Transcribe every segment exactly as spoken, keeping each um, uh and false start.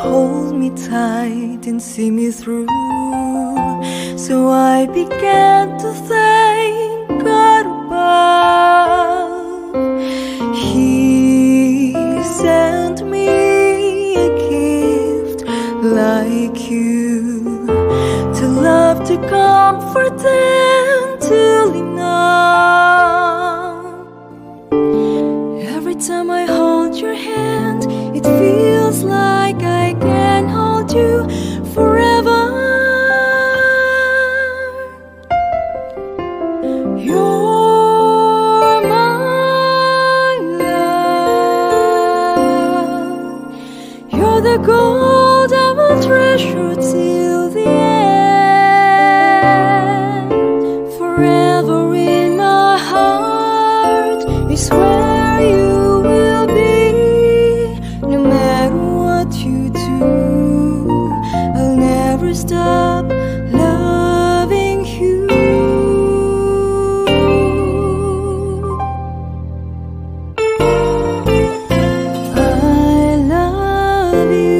hold me tight and see me through. So I began to thank God above. He sent me a gift like you, to love, to comfort, and to lean on. Every time I hold your hand, it feels like I can hold you forever. You're my love. You're the gold I will treasure till the end. Forever in my heart is where you will be. No matter what you do, I'll never stop loving you. I love you.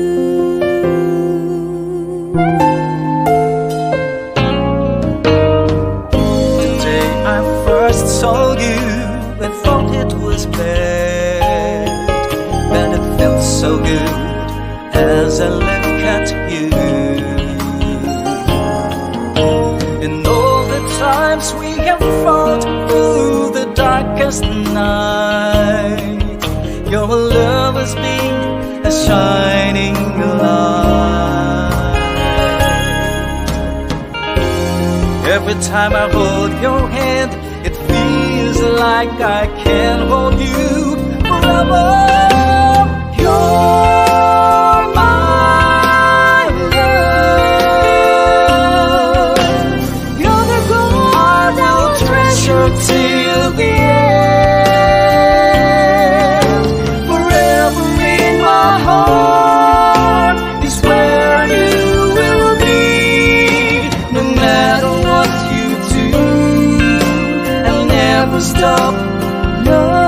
The day I first saw you, I thought it was bad, and it felt so good as I look at you. In all the times we have fought through the darkest night, your love has been a shining light. Every time I hold your hand, it feels like I can hold you forever. You're my love. You're the gold I will treasure till the end. Forever in my heart is where you will be. No matter what you do, I'll never stop loving.